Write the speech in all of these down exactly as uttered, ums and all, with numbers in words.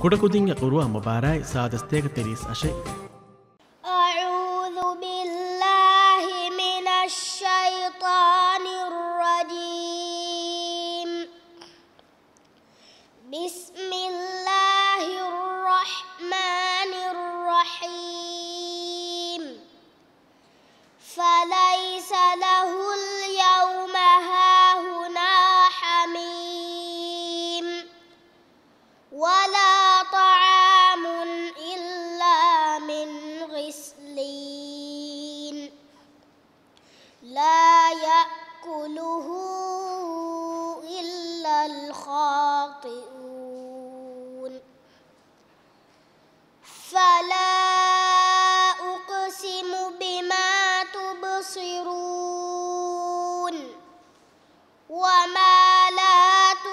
ಕುಡಕುದಿಂಗ ಕುರುವ ಮುಬಾರಾಯ್ ಸಾದಸ್ತೇಗ ತೆರೀಸ್ ಅಶೆ أعوذ بالله من الشيطان الرجيم بسم الله الرحمن الرحيم فليس له اليوم هاهنا حميم ولا طعام إلا من غسلين لا يأكله إلا الخاطئون فلا أقسم بما تبصرون وما لا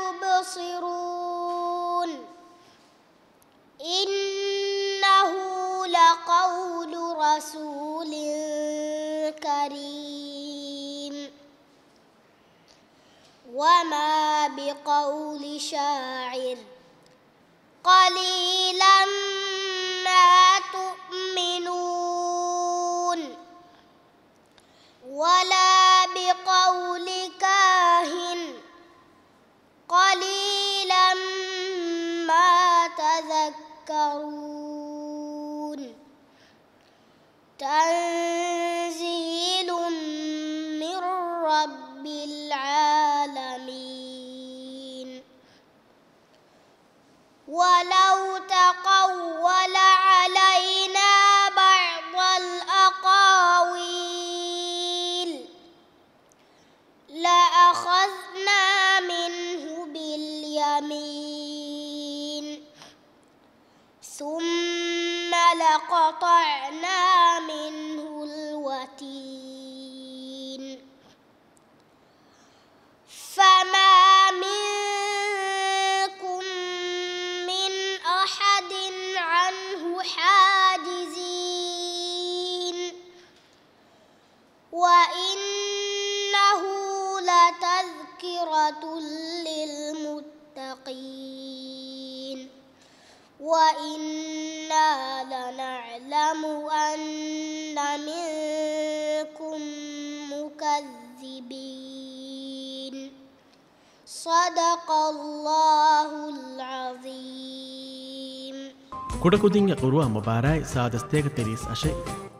تبصرون إنه لقول رسول كريم وما بقول شاعر قليلا ما تؤمنون ولا بقول كاهن قليلا ما تذكرون تنزيل من رب العالمين ولو تقول علينا بعض الأقاويل لأخذنا منه باليمين ثم لقطعنا منه الوتين فما منكم من أحد عنه حاجزين وإنه لتذكرة للمتقين وإنا لنعلم أن منكم مكذبين صدق الله العظيم ಕುಡಕುದಿಂಗ ಕುರುವ ಮುಬಾರಾಯ್ ಸಾದಸ್ತೇಗ ತೆರೀಸ್ ಅಶೆ